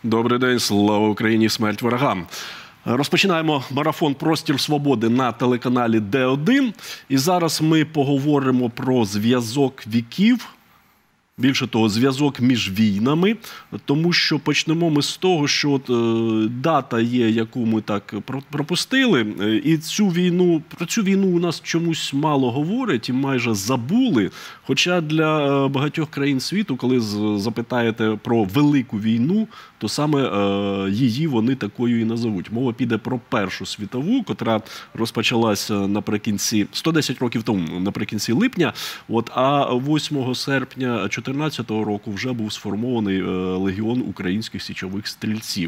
Добрий день, слава Україні, смерть ворогам. Розпочинаємо марафон «Простір свободи» на телеканалі Д1. І зараз ми поговоримо про зв'язок віків, більше того, зв'язок між війнами, тому що почнемо ми з того, що дата є, яку ми так пропустили, і про цю війну у нас чомусь мало говорять і майже забули, хоча для багатьох країн світу, коли запитаєте про Велику війну, то саме її вони такою і назовуть. Мова піде про Першу світову, котра розпочалася наприкінці, 110 років тому, наприкінці липня, а 8 серпня 2014 року вже був сформований легіон українських січових стрільців.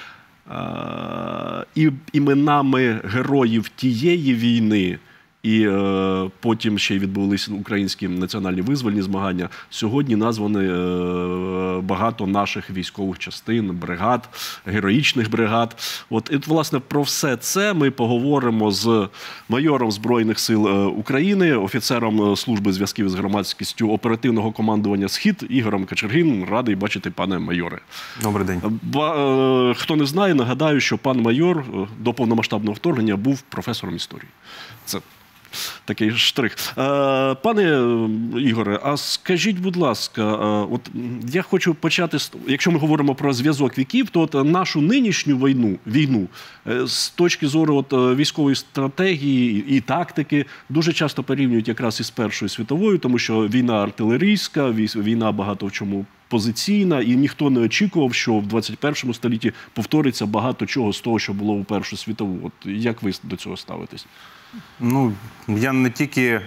І іменами героїв тієї війни, і потім ще й відбулися українські національні визвольні змагання, сьогодні названі багато наших військових частин, бригад, героїчних бригад. І, власне, про все це ми поговоримо з майором Збройних сил України, офіцером служби зв'язків з громадськістю оперативного командування «Схід» Ігорем Кочергін. Радий бачити, пане майоре. Добрий день. Хто не знає, нагадаю, що пан майор до повномасштабного вторгнення був професором історії. Це такий штрих. Пане Ігоре, а скажіть, будь ласка, я хочу почати, якщо ми говоримо про зв'язок віків, то нашу нинішню війну з точки зору військової стратегії і тактики дуже часто порівнюють якраз із Першою світовою, тому що війна артилерійська, війна багато в чому позиційна, і ніхто не очікував, що в 21 столітті повториться багато чого з того, що було у Першу світову. Як ви до цього ставитесь? Я не тільки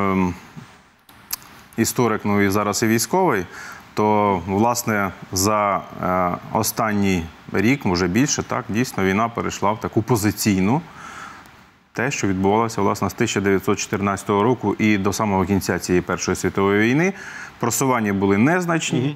історик, і зараз і військовий, то, власне, за останній рік, може більше, дійсно, війна перейшла в таку позиційну, те, що відбувалося, власне, з 1914 року і до самого кінця цієї Першої світової війни. Просування були незначні,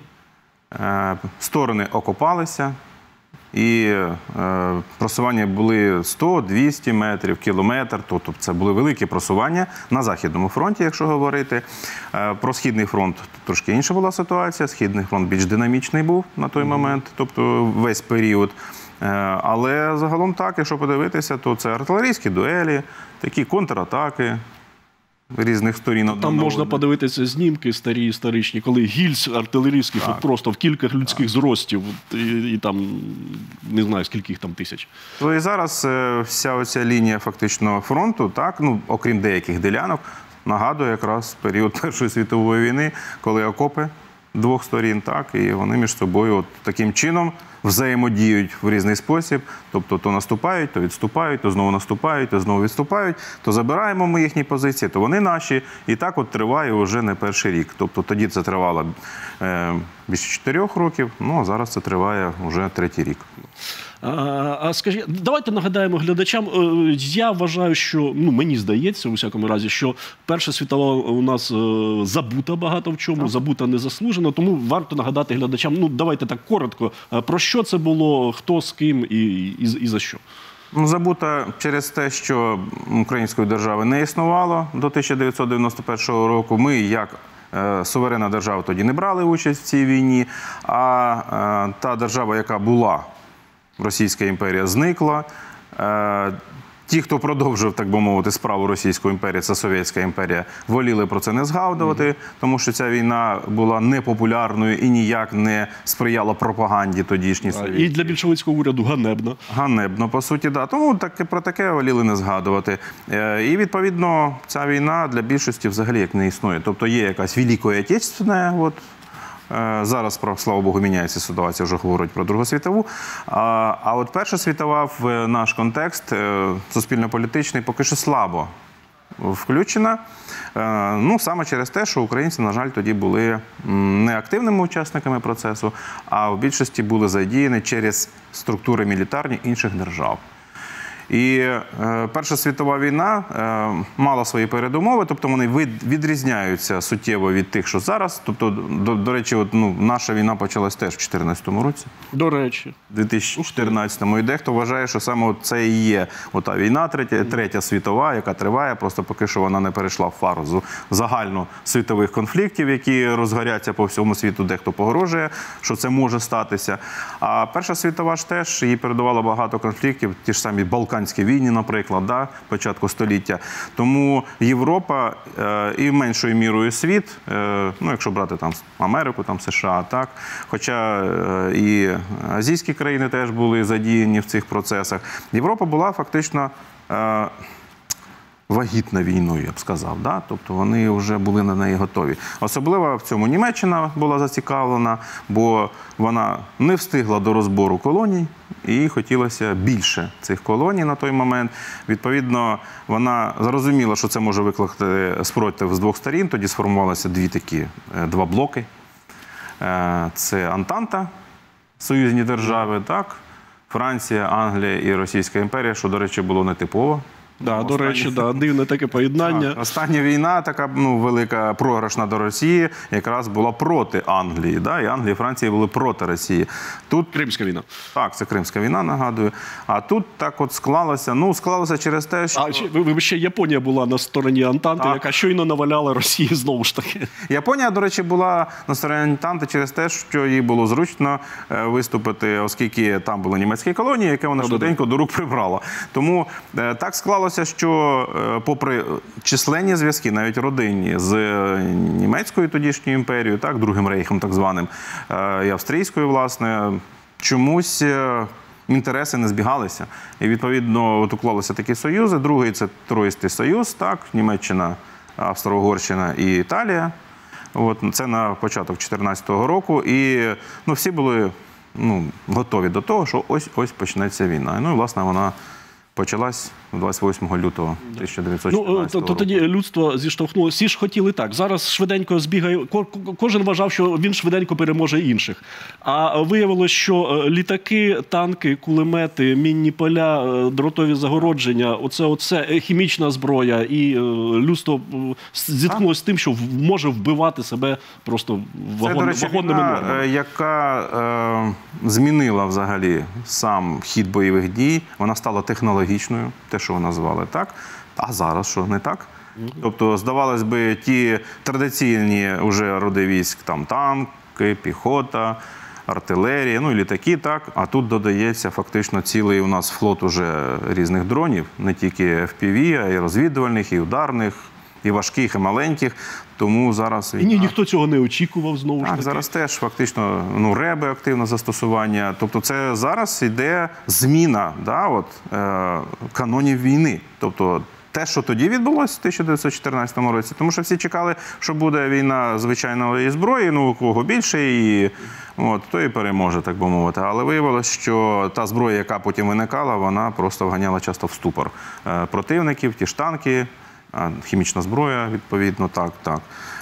сторони окопалися, і просування були 100, 200 метрів, кілометр, тобто це були великі просування на Західному фронті, якщо говорити. Про Східний фронт трошки інша була ситуація, Східний фронт більш динамічний був на той момент, тобто весь період. Але загалом так, якщо подивитися, то це артилерійські дуелі, такі контратаки різних сторін. Там можна подивитися знімки старі, історичні, коли гільз артилерійських просто в кілька людських зростів, і там, не знаю, скільки їх там тисяч. І зараз вся оця лінія фактично фронту, окрім деяких ділянок, нагадує якраз період Першої світової війни, коли окопи двох сторін, і вони між собою таким чином взаємодіють в різний спосіб, тобто то наступають, то відступають, то знову наступають, то знову відступають, то забираємо ми їхні позиції, то вони наші, і так триває вже не перший рік. Тобто тоді це тривало більше 4 років, а зараз це триває вже 3-й рік. А скажіть, давайте нагадаємо глядачам, я вважаю, що, мені здається, у всякому разі, що Перша світова у нас забута багато в чому, забута незаслужено, тому варто нагадати глядачам, давайте так коротко, про що це було, хто з ким і за що. Забута через те, що української держави не існувало до 1991 року. Ми, як суверенна держава, тоді не брали участь в цій війні, а та держава, яка була, Російська імперія, зникла. Ті, хто продовжив, так би мовити, справу Російської імперії, це Совєтська імперія, воліли про це не згадувати, тому що ця війна була непопулярною і ніяк не сприяла пропаганді тодішній совєтській. І для більшовицького уряду ганебно. Ганебно, по суті, так. Тому про таке воліли не згадувати. І, відповідно, ця війна для більшості взагалі як не існує. Тобто є якась Великої Отечественна, зараз, слава Богу, міняється ситуація, вже говорять про Другу світову. А Перша світова в наш контекст суспільно-політичний поки що слабо включена. Саме через те, що українці, на жаль, тоді були не активними учасниками процесу, а в більшості були задіяні через структури мілітарні інших держав. І Перша світова війна мала свої передумови, тобто вони відрізняються суттєво від тих, що зараз. Тобто, до речі, наша війна почалась теж в 2014 році. До речі. У 2014-му. І дехто вважає, що саме це і є ота війна, третя світова, яка триває, просто поки що вона не перейшла в фазу загальносвітових конфліктів, які розгоряться по всьому світу, дехто погрожує, що це може статися. А Перша світова ж теж, їй передувало багато конфліктів, ті ж самі Балканські війни, наприклад, початку століття. Тому Європа і меншою мірою світ, якщо брати там Америку, там США, так, хоча і азійські країни теж були задіяні в цих процесах, Європа була фактично вагітна війною, я б сказав. Да? Тобто вони вже були на неї готові. Особливо в цьому Німеччина була зацікавлена, бо вона не встигла до розбору колоній, і хотілося більше цих колоній на той момент. Відповідно, вона зрозуміла, що це може викликати спротив з двох сторін. Тоді сформувалися два блоки. Це Антанта, союзні держави, так? Франція, Англія і Російська імперія, що, до речі, було нетипово. До речі, дивне таке поєднання. Так, остання війна, така велика програшна до Росії, якраз була проти Англії. Да? І Англія і Франція були проти Росії. Тут Кримська війна. Так, це Кримська війна, нагадую. А тут так от склалося. Склалося через те, що... Ще Японія була на стороні Антанти, яка щойно наваляла Росії знову ж таки. Японія, до речі, була на стороні Антанти через те, що їй було зручно виступити, оскільки там були німецькі колонії, які вона швиденько до рук прибрала. Тому так склалося, що попри численні зв'язки, навіть родинні, з німецькою тодішньою імперією, так, Другим рейхом так званим, і австрійською, власне, чомусь інтереси не збігалися. І, відповідно, уклалися такі союзи. Другий – це Троїстий союз, так, Німеччина, Австро-Угорщина і Італія. Це на початок 2014 року. І всі були готові до того, що ось почнеться війна. І, власне, вона почалась 28 лютого 1914 року. Тоді людство зіштовхнулося. Всі ж хотіли так. Зараз швиденько збігає. Кожен вважав, що він швиденько переможе інших. А виявилось, що літаки, танки, кулемети, мінні поля, дротові загородження, оце хімічна зброя. І людство зіткнулося з тим, що може вбивати себе просто вагонними нормами. Яка змінила взагалі сам хід бойових дій. Вона стала технологічною, те, що ви назвали, так? А зараз що, не так? Тобто, здавалось би, ті традиційні вже роди військ, там танки, піхота, артилерія, і літаки, так? А тут додається фактично цілий у нас флот уже різних дронів, не тільки FPV, а й розвідувальних, і ударних, і важких, і маленьких. Тому зараз... І ніхто цього не очікував знову ж таки. Так, зараз теж фактично реби активне застосування. Тобто це зараз йде зміна канонів війни. Тобто те, що тоді відбулося в 1914 році, тому що всі чекали, що буде війна звичайної зброї, у кого більше, і той і переможе, так би мовити. Але виявилось, що та зброя, яка потім виникала, вона просто вганяла часто в ступор противників, ті ж танки, хімічна зброя, відповідно, так.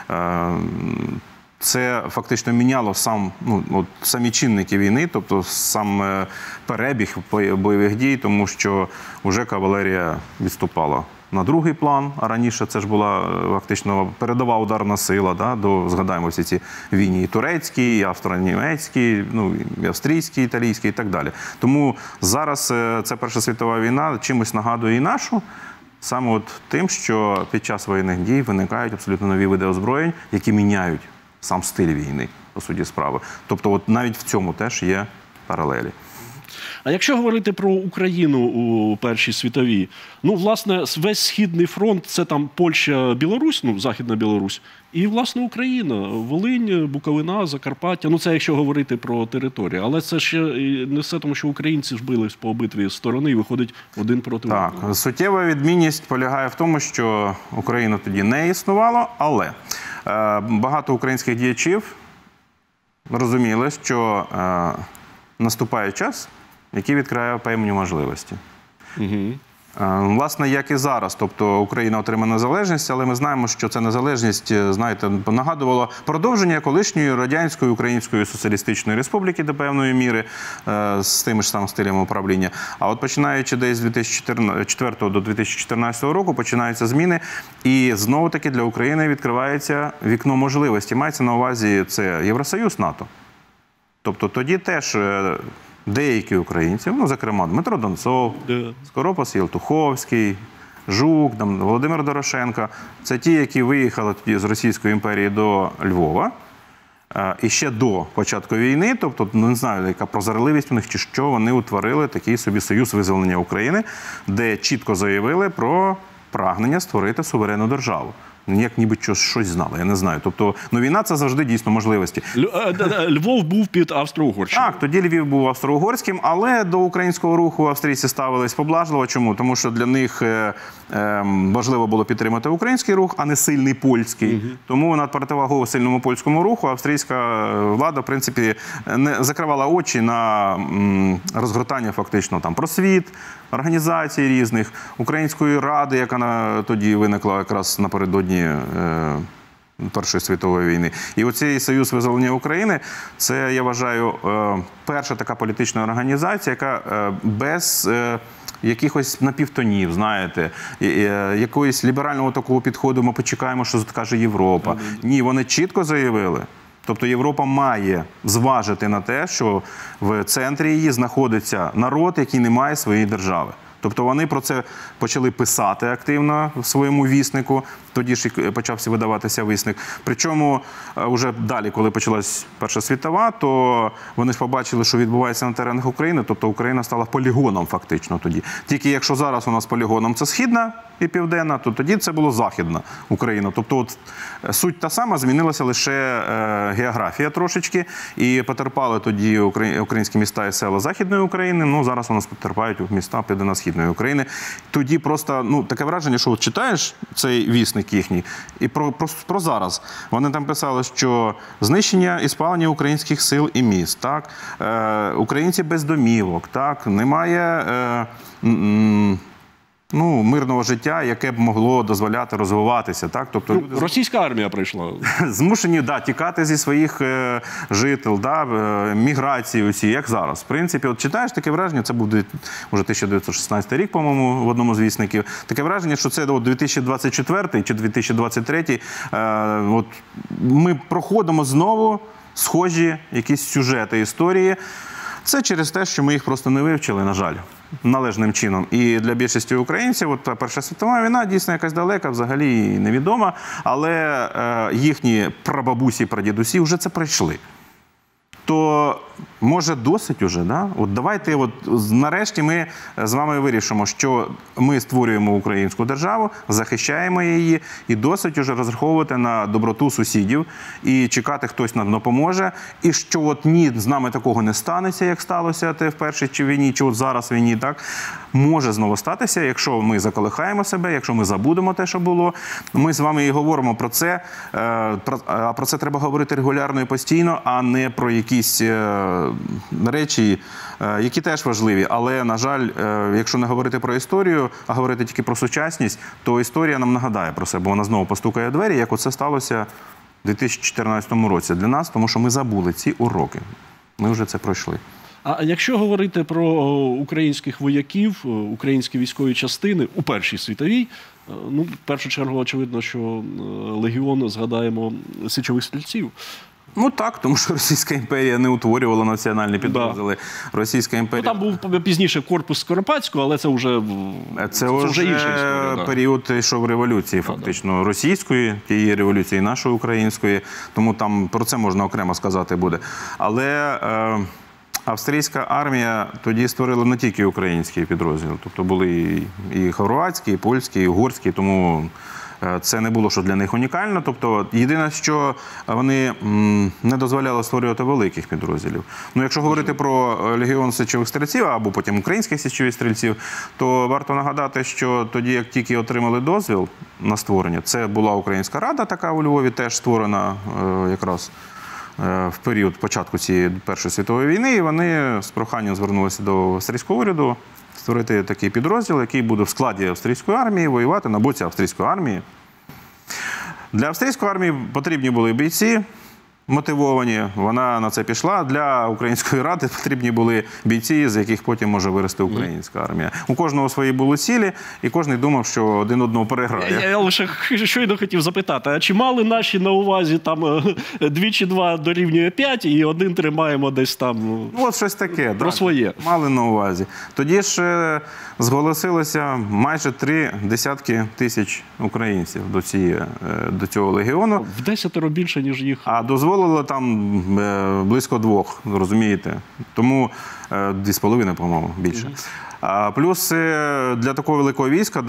Це фактично міняло самі чинники війни, тобто сам перебіг бойових дій, тому що вже кавалерія відступала на другий план, а раніше це ж була фактично передова ударна сила, згадаємо всі ці війни і турецькі, і австро-німецькі, і австрійські, італійські і так далі. Тому зараз ця Перша світова війна чимось нагадує і нашу, саме тим, що під час воєнних дій виникають абсолютно нові види озброєнь, які міняють сам стиль війни, по суті справи. Тобто навіть в цьому теж є паралелі. А якщо говорити про Україну у Першій світовій, власне, весь Східний фронт – це там Польща, Білорусь, Західна Білорусь, і, власне, Україна, Волинь, Буковина, Закарпаття. Це якщо говорити про територію. Але це ще не все, тому що українці ж бились по обидві сторони і виходить один проти одного. Так, суттєва відмінність полягає в тому, що Україна тоді не існувала, але багато українських діячів розуміли, що наступає час, який відкриває певні можливості. Власне, як і зараз. Тобто Україна отримала незалежність, але ми знаємо, що ця незалежність, знаєте, нагадувала продовження колишньої Радянської Української Соціалістичної Республіки до певної міри з тими ж самими стилями управління. А от починаючи десь з 2004 до 2014 року починаються зміни, і знову-таки для України відкривається вікно можливості. Мається на увазі це Євросоюз, НАТО. Тобто тоді теж деякі українці, ну, зокрема, Дмитро Донцов, Скоропос Єлтуховський, Жук, Володимир Дорошенко, це ті, які виїхали тоді з Російської імперії до Львова, і ще до початку війни, тобто, не знаю, яка прозорливість у них чи що, вони утворили такий собі Союз визволення України, де чітко заявили про прагнення створити суверенну державу. Як ніби щось знали, я не знаю. Тобто, війна – це завжди дійсно можливості. Львов був під Австро-Угорщиною. Так, тоді Львів був австро-угорським, але до українського руху австрійці ставились поблажливо. Чому? Тому що для них важливо було підтримати український рух, а не сильний польський. Тому на противагу сильному польському руху австрійська влада, в принципі, не закривала очі на розгортання фактично там просвіт, організацій різних, Української ради, яка тоді виникла якраз напередодні Першої світової війни. І оцей Союз визволення України – це, я вважаю, перша така політична організація, яка без якихось напівтонів, знаєте, якогось ліберального такого підходу, ми почекаємо, що скаже Європа. Ні, вони чітко заявили. Тобто Європа має зважити на те, що в центрі її знаходиться народ, який не має своєї держави. Тобто вони про це почали писати активно в своєму віснику, тоді ж і почався видаватися вісник. Причому вже далі, коли почалась Перша світова, то вони ж побачили, що відбувається на теренах України, тобто Україна стала полігоном фактично тоді. Тільки якщо зараз у нас полігоном це східна і південна, то тоді це було західна Україна. Тобто от суть та сама, змінилася лише географія трошечки, і потерпали тоді українські міста і села Західної України, ну зараз у нас потерпають міста Південно-Східної України. Тоді просто, таке враження, що от читаєш цей вісник їхній, і про зараз. Вони там писали, що знищення і спалення українських сил і міст, так? Українці без домівок, так? Немає мирного життя, яке б могло дозволяти розвиватися. Так? Тобто, люди російська армія прийшла. Змушені тікати зі своїх жител, міграції усі, як зараз. В принципі, от читаєш таке враження, це був вже 1916 рік, по-моєму, в одному з вісників, таке враження, що це 2024 чи 2023, от ми проходимо знову схожі якісь сюжети історії. Це через те, що ми їх просто не вивчили, на жаль, належним чином. І для більшості українців от Перша світова війна дійсно якась далека, взагалі невідома, але їхні прабабусі, прадідусі вже це пройшли. То, може, досить уже, да? От давайте, нарешті ми з вами вирішимо, що ми створюємо українську державу, захищаємо її, і досить уже розраховувати на доброту сусідів, і чекати, хтось нам допоможе, і що от ні, з нами такого не станеться, як сталося в першій чи війні, чи от зараз війні, так? Може знову статися, якщо ми заколихаємо себе, якщо ми забудемо те, що було. Ми з вами і говоримо про це, а про це треба говорити регулярно і постійно, а не про якісь речі, які теж важливі. Але, на жаль, якщо не говорити про історію, а говорити тільки про сучасність, то історія нам нагадає про себе. Вона знову постукає в двері, як оце сталося в 2014 році для нас, тому що ми забули ці уроки. Ми вже це пройшли. А якщо говорити про українських вояків, українські військові частини у Першій світовій, в першу чергу, очевидно, що легіон, згадаємо, січових стрільців. Так, тому що Російська імперія не утворювала національні підрозділи. Російська імперія... Там був пізніше корпус Скоропадського, але це вже інша історія. Період йшов революції, фактично, російської, тієї революції, нашої української, тому там про це можна окремо сказати буде. Але австрійська армія тоді створила не тільки українські підрозділи, тобто були і хорватські, і польські, і угорські, тому це не було, що для них унікально. Тобто, єдине, що вони не дозволяли створювати великих підрозділів. Якщо говорити про легіон січових стрільців, або потім українських січових стрільців, то варто нагадати, що тоді, як тільки отримали дозвіл на створення, це була Українська Рада така у Львові, теж створена якраз в період початку цієї Першої світової війни, і вони з проханням звернулися до австрійського уряду створити такий підрозділ, який буде в складі австрійської армії воювати на боці австрійської армії. Для австрійської армії потрібні були бійці, мотивовані, вона на це пішла. Для Української ради потрібні були бійці, з яких потім може вирости українська армія. У кожного свої були цілі, і кожен думав, що один одного переграє. Я лише щойно хотів запитати, а чи мали наші на увазі там 2 чи 2 дорівнює 5, і один тримаємо десь там? Ну, от щось таке. Про своє. Мали на увазі. Тоді ж зголосилося майже 3 тисячі українців до цього легіону. В 10 більше, ніж їх. А дозволили там близько 2, розумієте? Тому 2,5, по-моєму, більше. Плюс для такого великого війська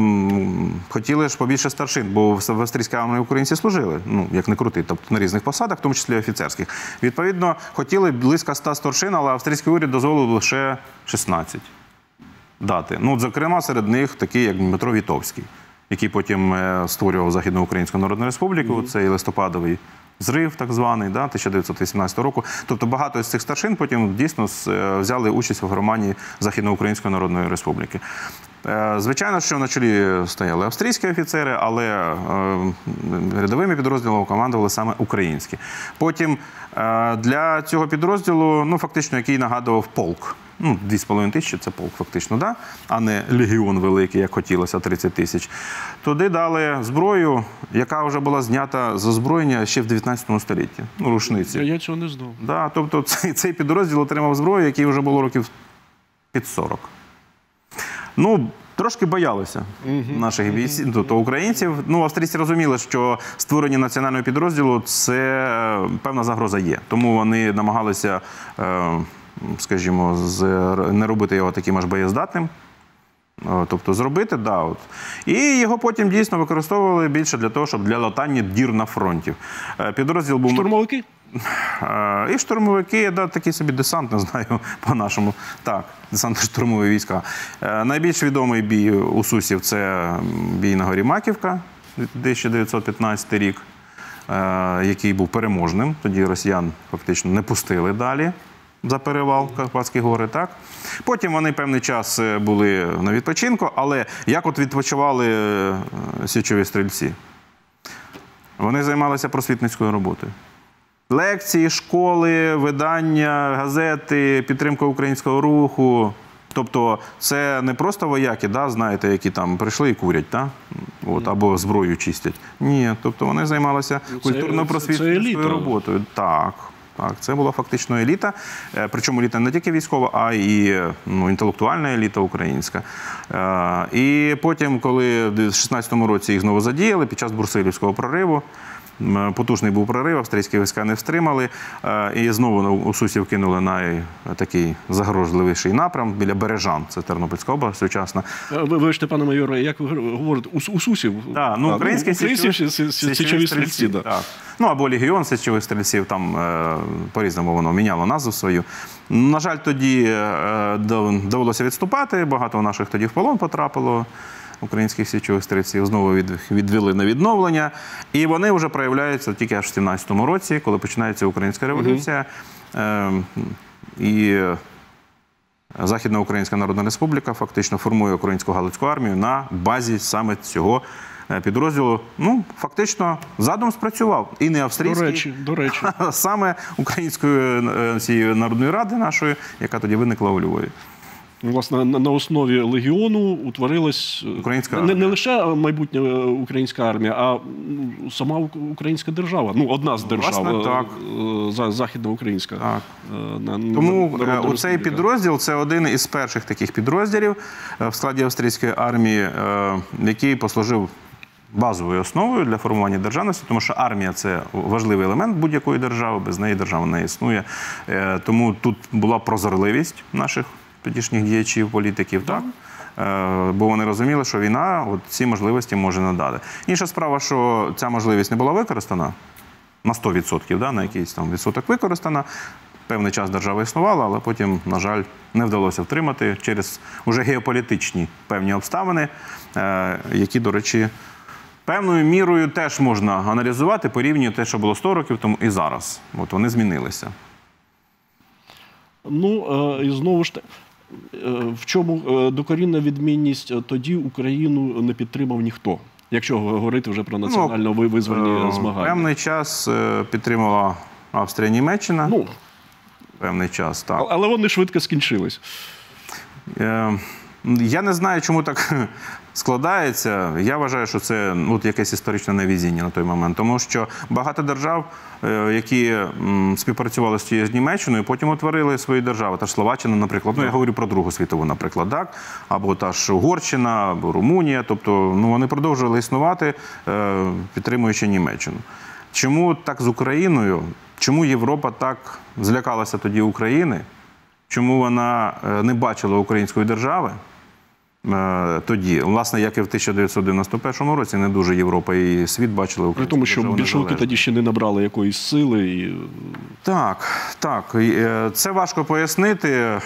хотіли ж побільше старшин, бо в австрійській армії українці служили, як не крути, тобто на різних посадах, в тому числі офіцерських. Відповідно, хотіли близько 100 старшин, але австрійський уряд дозволив лише 16 дати. Зокрема, серед них такий, як Дмитро Вітовський, який потім створював Західноукраїнську Народну Республіку, цей листопадовий зрив, так званий, 1918 року. Тобто багато з цих старшин потім дійсно взяли участь у формуванні Західноукраїнської Народної Республіки. Звичайно, що на чолі стояли австрійські офіцери, але рядовими підрозділами командували саме українські. Потім для цього підрозділу, фактично, який нагадував полк. 2,5 тисячі – це полк фактично, а не легіон великий, як хотілося, 30 тисяч. Туди дали зброю, яка вже була знята з озброєння ще в 19 столітті. Рушниці. Я цього не знав. Тобто цей підрозділ отримав зброю, який вже було років під 40. Трошки боялися наших бійців, тобто українців. Австрійці розуміли, що створення національного підрозділу – це певна загроза є. Тому вони намагалися, скажімо, не робити його таким аж боєздатним. Тобто зробити, І його потім дійсно використовували більше для того, щоб для латання дір на фронті. Підрозділ був... Штурмовики? І штурмовики, такий собі десант, не знаю, по-нашому. Так, десантно-штурмові війська. Найбільш відомий бій у Сусів – це бій на горі Маківка, 1915 рік, який був переможним. Тоді росіян фактично не пустили далі за перевал Карпатські гори, так? Потім вони певний час були на відпочинку, але як от відпочивали січові стрільці? Вони займалися просвітницькою роботою. Лекції, школи, видання, газети, підтримка українського руху. Тобто це не просто вояки, знаєте, які там прийшли і курять, або зброю чистять. Ні, тобто вони займалися культурно-просвітницькою роботою. Так, це була фактично еліта. Причому еліта не тільки військова, а й інтелектуальна еліта українська. І потім, коли в 16-му році їх знову задіяли, під час Брусилівського прориву, потужний був прорив, австрійські війська не встримали, і знову у Сусів кинули на такий загрозливіший напрям біля Бережан, це Тернопільська область сучасна. Вибачте, пане майоре, як ви говорите, у Сусів? Так, українські січові стрільці. Або легіон січових стрільців, там по-різному воно міняло назву свою. На жаль, тоді довелося відступати, багато наших тоді в полон потрапило. Українських січових стрільців знову відвели на відновлення. І вони вже проявляються тільки аж в 17-му році, коли починається Українська революція. І Західноукраїнська Народна Республіка фактично формує Українську Галицьку армію на базі саме цього підрозділу. Фактично, задум спрацював. І не австрійський, до речі. А саме Української Народної Ради нашої, яка тоді виникла у Львові. Власне, на основі легіону утворилась не лише майбутня українська армія, а сама українська держава. Одна з держав, західноукраїнська. Тому цей підрозділ – це один із перших таких підрозділів в складі австрійської армії, який послужив базовою основою для формування державності, тому що армія – це важливий елемент будь-якої держави, без неї держава не існує. Тому тут була прозорливість наших тодішніх діячів, політиків, бо вони розуміли, що війна ці можливості може надати. Інша справа, що ця можливість не була використана на 100%, на якийсь там відсоток використана. Певний час держава існувала, але потім, на жаль, не вдалося втримати через уже геополітичні певні обставини, які, до речі, певною мірою теж можна аналізувати, порівнювати те, що було 100 років тому і зараз. От вони змінилися. І знову ж В чому докорінна відмінність? Тоді Україну не підтримав ніхто, якщо говорити вже про національно-визвольні змагання. Певний час підтримала Австрія, Німеччина. Ну, певний час, так. Але вони швидко скінчились. Я не знаю, чому так складається. Я вважаю, що це якесь історичне невезіння на той момент. Тому що багато держав, які співпрацювали з тією Німеччиною, потім утворили свої держави. Та ж Словаччина, наприклад. Я говорю про Другу світову, наприклад, так? Або та ж Угорщина, або Румунія. Тобто вони продовжували існувати, підтримуючи Німеччину. Чому так з Україною? Чому Європа так злякалася тоді України? Чому вона не бачила української держави тоді? Власне, як і в 1991 році, не дуже Європа і світ бачили українську При тому, державу що більшовики тоді ще не набрали якоїсь сили. І... Так. Це важко пояснити.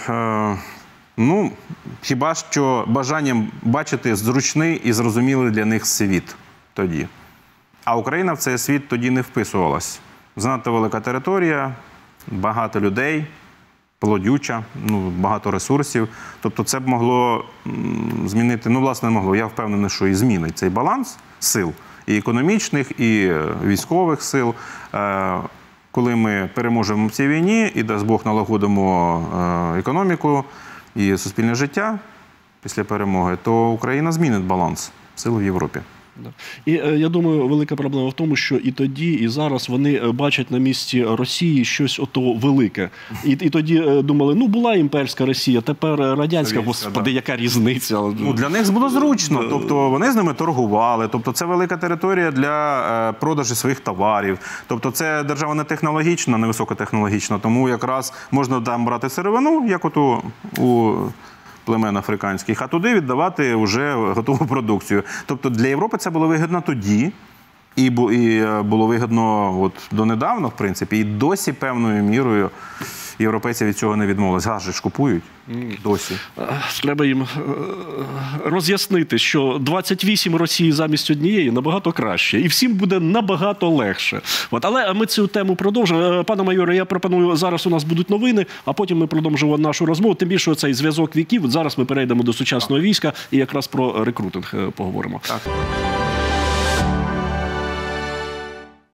Хіба що бажанням бачити зручний і зрозумілий для них світ тоді. А Україна в цей світ тоді не вписувалась. Занадто велика територія, багато людей, плодюча, багато ресурсів. Тобто це б могло змінити, власне, могло. Я впевнений, що і змінить цей баланс сил, і економічних, і військових сил. Коли ми переможемо в цій війні і, дасть Бог, налагодимо економіку і суспільне життя після перемоги, то Україна змінить баланс сил в Європі. І я думаю, велика проблема в тому, що і тоді, і зараз вони бачать на місці Росії щось ото велике. І тоді думали, була імперська Росія, тепер радянська, господи, яка різниця. Для них було зручно, тобто вони з ними торгували, тобто це велика територія для продажу своїх товарів. Тобто це держава не технологічна, не високотехнологічна, тому якраз можна там брати сировину, як ото у племен африканських, а туди віддавати вже готову продукцію. Тобто для Європи це було вигідно тоді, і було вигідно донедавна, в принципі, і досі певною мірою європейці від цього не відмовились. Газ же ж купують досі. Треба їм роз'яснити, що 28 Росії замість однієї набагато краще. І всім буде набагато легше. Але ми цю тему продовжимо. Пане майоре, я пропоную, зараз у нас будуть новини, а потім ми продовжимо нашу розмову. Тим більше цей зв'язок віків. Зараз ми перейдемо до сучасного війська і якраз про рекрутинг поговоримо. Так.